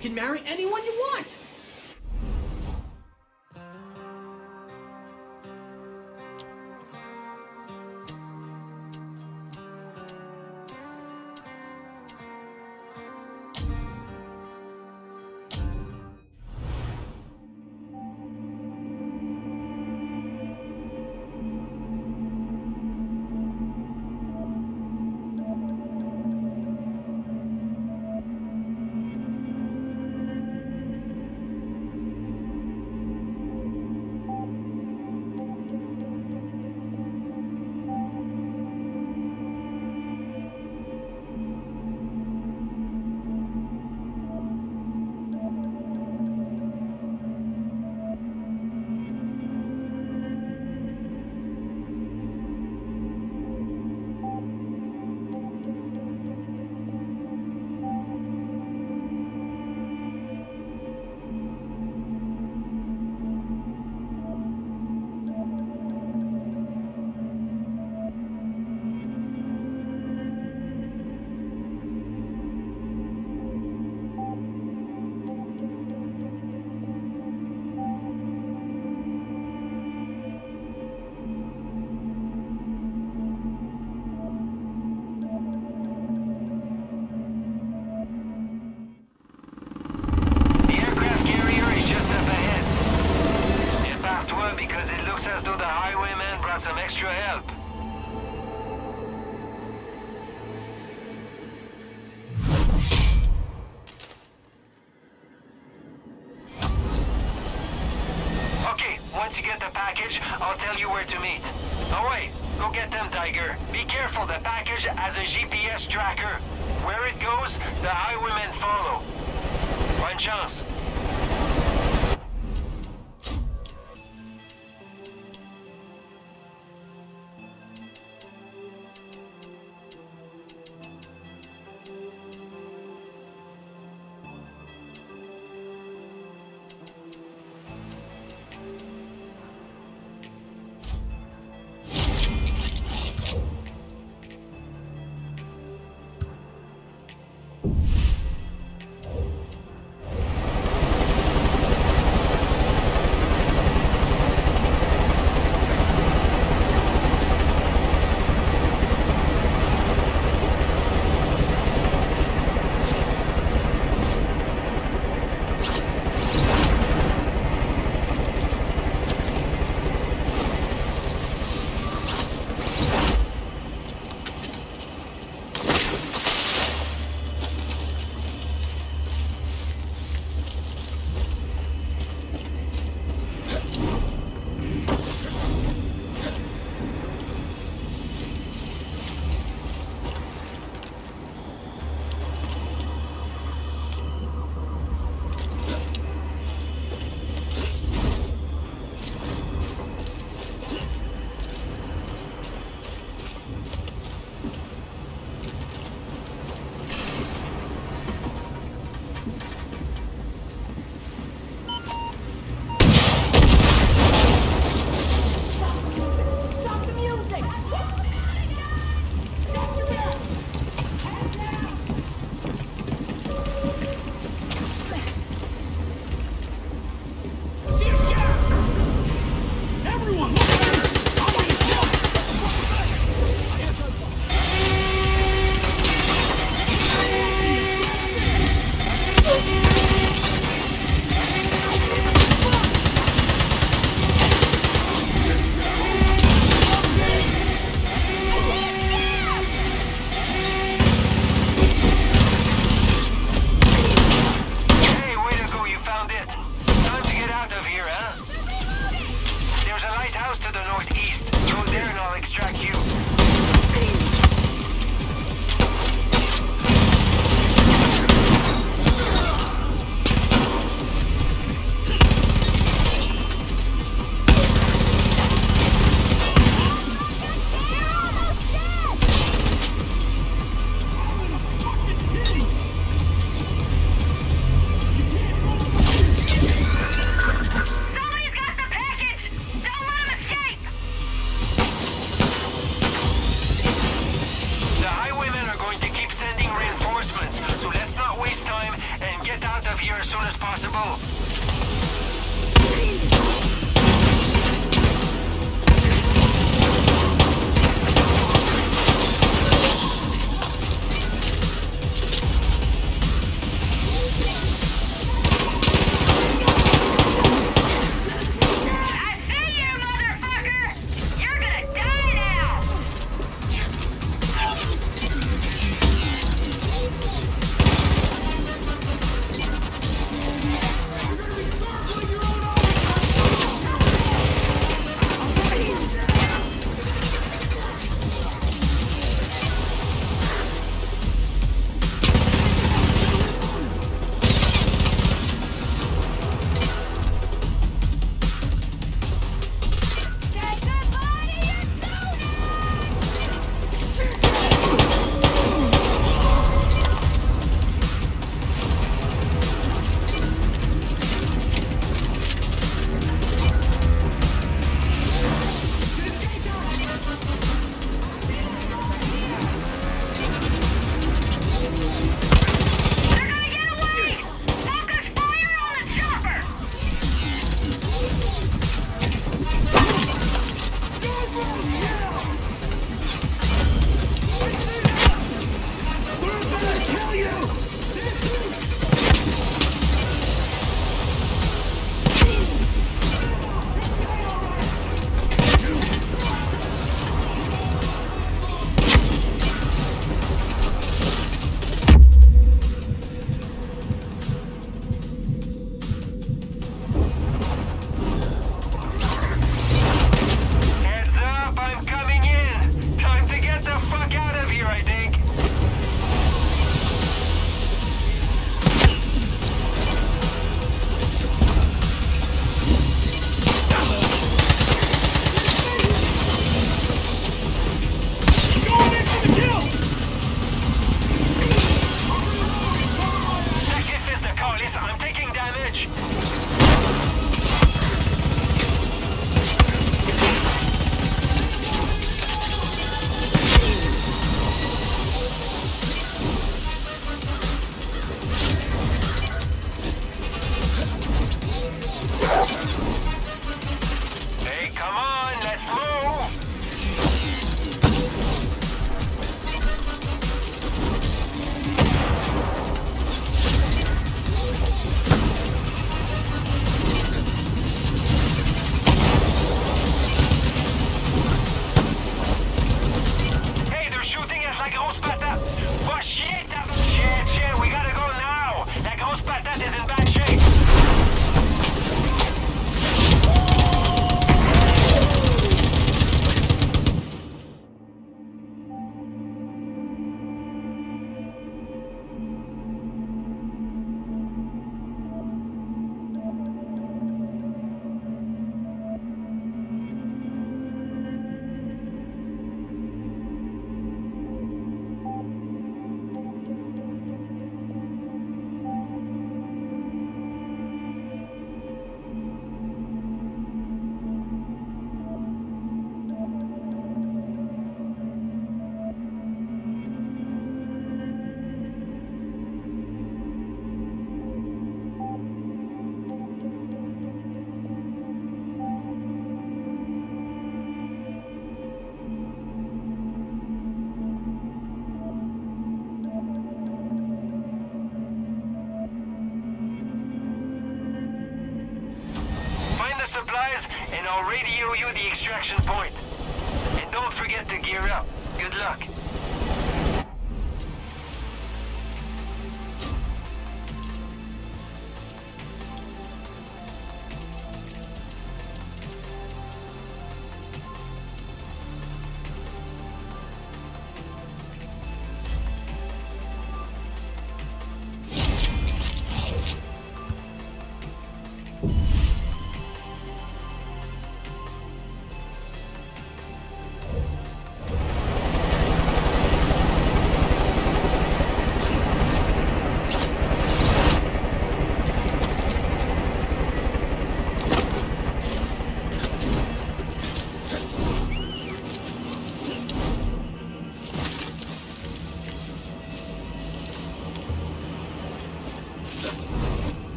can marry anyone you want. Once you get the package, I'll tell you where to meet. Oh wait, go get them, Tiger. Be careful, the package has a GPS tracker. Where it goes, the highwaymen follow. Bonne chance. as soon as possible. And I'll radio you the extraction point. And don't forget to gear up. Good luck.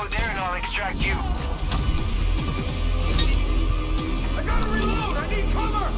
over there and I'll extract you. I gotta reload! I need cover!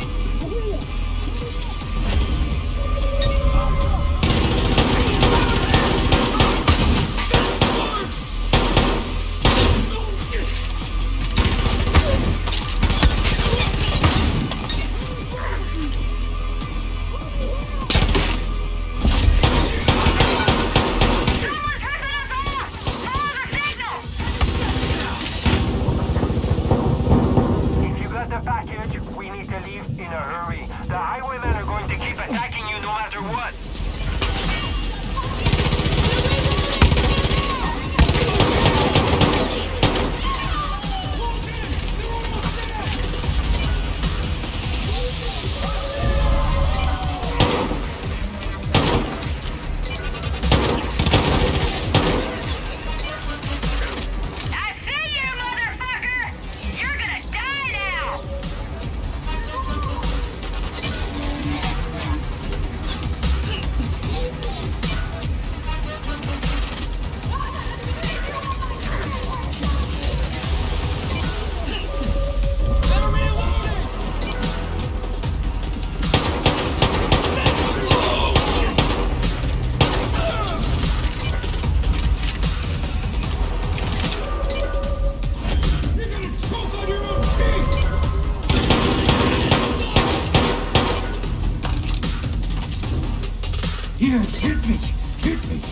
Here, hit me! Hit me!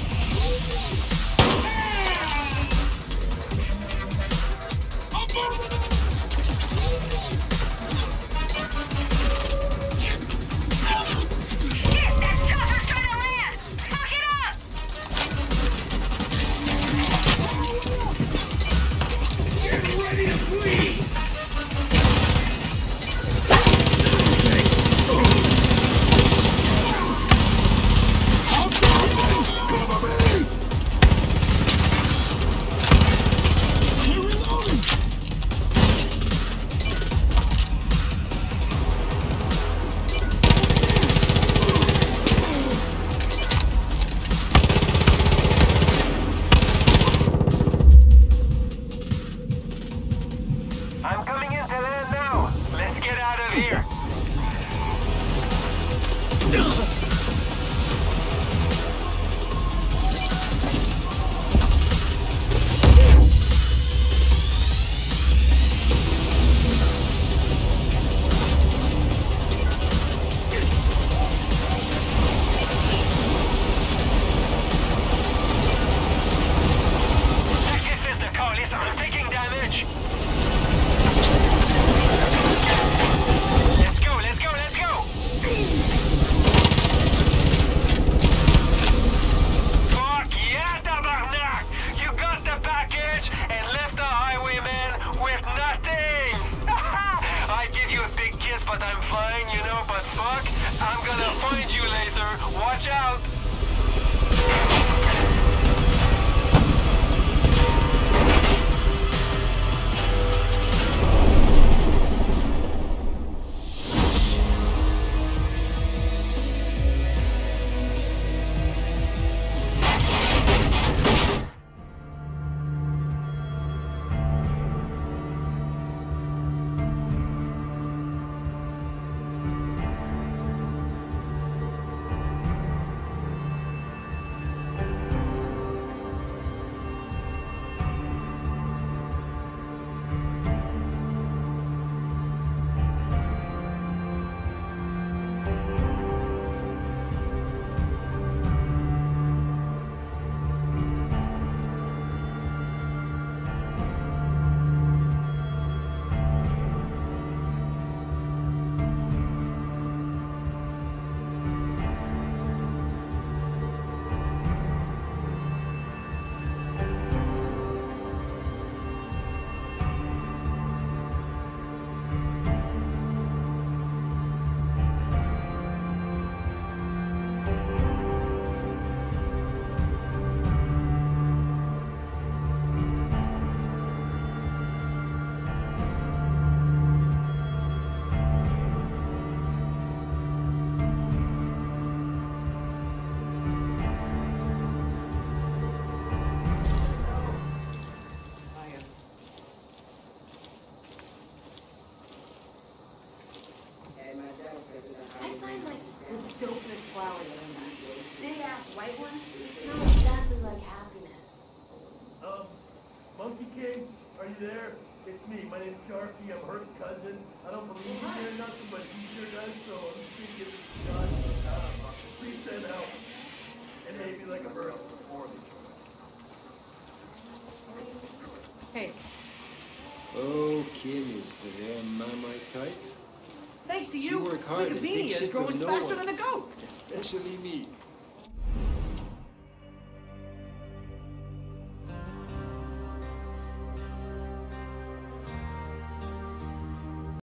I'm coming into land now. Let's get out of here. This is the call. Listen, I'm taking damage. Let's go, let's go, let's go! Fuck yeah, tabarnak! You got the package and left the highwayman with nothing! I'd give you a big kiss, but I'm fine, you know, but fuck, I'm gonna find you later. Watch out! Are you there? It's me. My name's Sharky. I'm her cousin. I don't believe in you or nothing, but he sure does, so I'm just gonna give this a shot. Please send help. And maybe like a bird for me. Hey, Okay, Mr. Am I my type? thanks to You you, work hard and take Wikipedia is shit from growing no faster one. than a goat. Especially me.